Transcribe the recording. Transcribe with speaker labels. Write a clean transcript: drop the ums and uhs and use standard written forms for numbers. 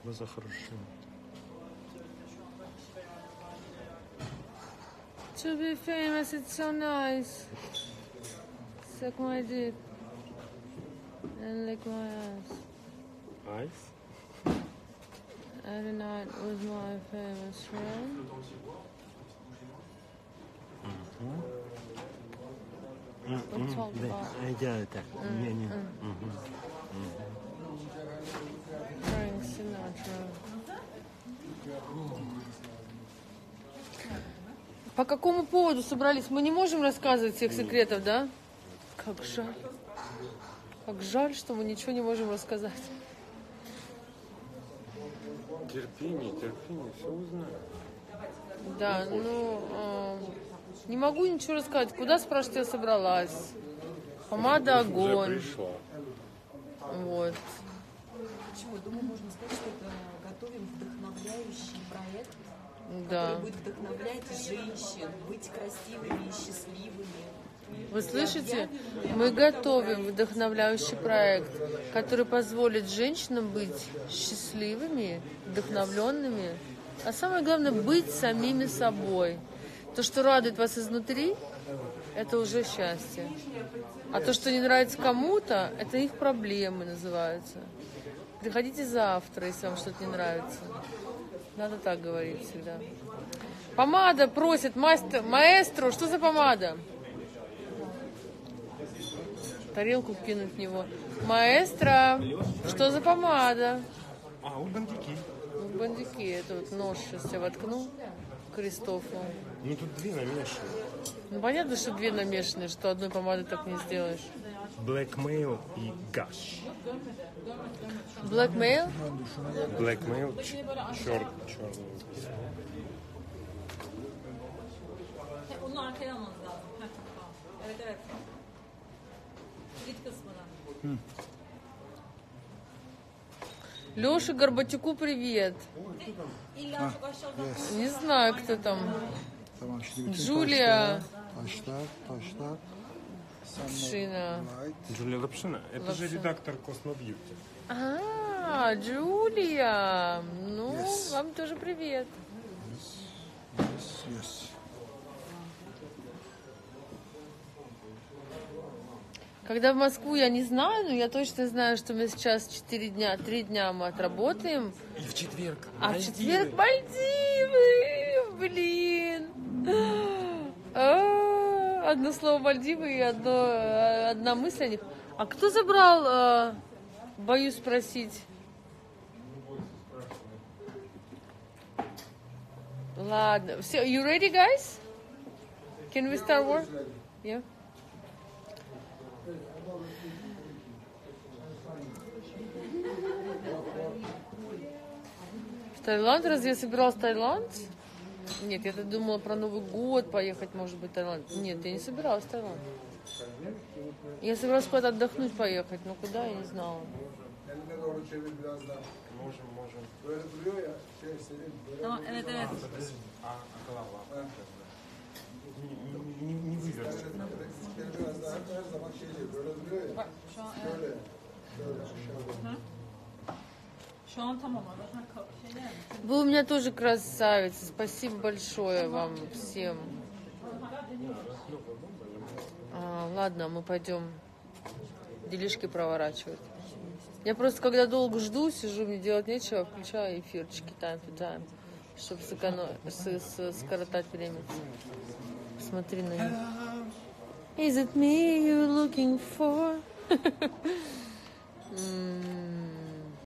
Speaker 1: Глаза хорошие.
Speaker 2: To be famous, it's so nice. Suck my dick and lick my ass.
Speaker 1: Айс?
Speaker 2: Every night with my famous friend. We'll talk about
Speaker 1: Я это. Не.
Speaker 2: Frank Sinatra. По какому поводу собрались? Мы не можем рассказывать всех секретов, да? Как жаль. Как жаль, что мы ничего не можем рассказать.
Speaker 1: Терпение, все узнаю.
Speaker 2: Да, не могу ничего рассказать. Куда, спрашивать, я собралась? Помада огонь.
Speaker 1: Уже пришла.
Speaker 2: Вот.
Speaker 3: Почему? Думаю, можно сказать, что это готовим вдохновляющий проект,
Speaker 2: Да.
Speaker 3: который будет вдохновлять женщин быть красивыми и счастливыми.
Speaker 2: Вы слышите? Мы готовим вдохновляющий проект, который позволит женщинам быть счастливыми, вдохновленными, а самое главное, быть самими собой. То, что радует вас изнутри, это уже счастье. А то, что не нравится кому-то, это их проблемы называются. Приходите завтра, если вам что-то не нравится. Надо так говорить всегда. Помада просит, маэстро, что за помада? Тарелку кинуть в него. Маэстро, что за помада?
Speaker 1: А, у бандики.
Speaker 2: Бандики, это вот нож сейчас я воткну Кристофу.
Speaker 1: Ну тут две намешаны.
Speaker 2: Ну понятно, что две намешанные, что одной помады так не сделаешь.
Speaker 1: Blackmail и Gush.
Speaker 2: Blackmail?
Speaker 1: Blackmail черный.
Speaker 4: Onu arkaya almanız lazım. Heh, tamam. Evet evet. Git kısmına.
Speaker 2: Леше Горбатюку привет.
Speaker 4: İlla çok aşağı uzak.
Speaker 2: Не знаю, кто там.
Speaker 5: Tamam şimdi bütün
Speaker 2: Джулия
Speaker 5: taşlar.
Speaker 2: Шина.
Speaker 1: Джулия Лапшина. Это же редактор Космобьюти.
Speaker 2: А, Джулия. Ну,
Speaker 5: Yes.
Speaker 2: вам тоже привет.
Speaker 5: Yes.
Speaker 2: Когда в Москву, я не знаю, но я точно знаю, что мы сейчас 3 дня мы отработаем.
Speaker 1: И в четверг.
Speaker 2: А в четверг Мальдивы! Блин! Одно слово Мальдивы и одна мысль о них. А кто забрал, боюсь спросить. Ладно. Все, you ready, guys? Can we start work? Yeah. В Таиланд? Разве я собиралась в Таиланд? Нет, я думала про Новый год поехать, может быть, в Таиланд. Нет, я не собиралась в Таиланд. Я собиралась куда-то отдохнуть поехать, но куда, я не знала.
Speaker 1: Можем.
Speaker 4: Tamam evet evet.
Speaker 1: А голова? Не вывернуть.
Speaker 4: Bak şu an evet. Şu an tamam ama şey yani.
Speaker 2: Вы у меня тоже красавицы. Спасибо большое вам всем. Ладно, мы пойдем делишки проворачивать. Я просто, когда долго жду, сижу, мне делать нечего, включаю эфирчики time to time, чтобы скоротать время. Смотри на них. Is it me you're looking for?